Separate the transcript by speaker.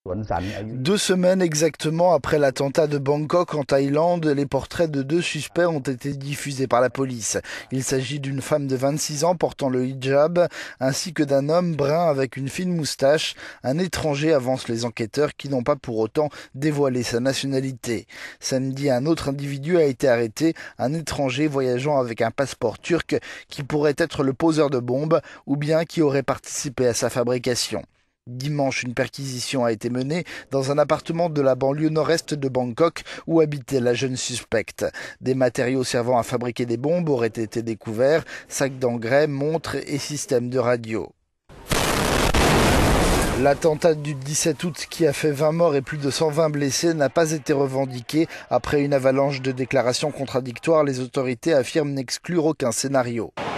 Speaker 1: 2 semaines exactement après l'attentat de Bangkok en Thaïlande, les portraits de 2 suspects ont été diffusés par la police. Il s'agit d'une femme de 26 ans portant le hijab, ainsi que d'un homme brun avec une fine moustache. Un étranger, avancent les enquêteurs qui n'ont pas pour autant dévoilé sa nationalité. Samedi, un autre individu a été arrêté, un étranger voyageant avec un passeport turc qui pourrait être le poseur de bombes ou bien qui aurait participé à sa fabrication. Dimanche, une perquisition a été menée dans un appartement de la banlieue nord-est de Bangkok où habitait la jeune suspecte. Des matériaux servant à fabriquer des bombes auraient été découverts, sacs d'engrais, montres et systèmes de radio. L'attentat du 17 août qui a fait 20 morts et plus de 120 blessés n'a pas été revendiqué. Après une avalanche de déclarations contradictoires, les autorités affirment n'exclure aucun scénario.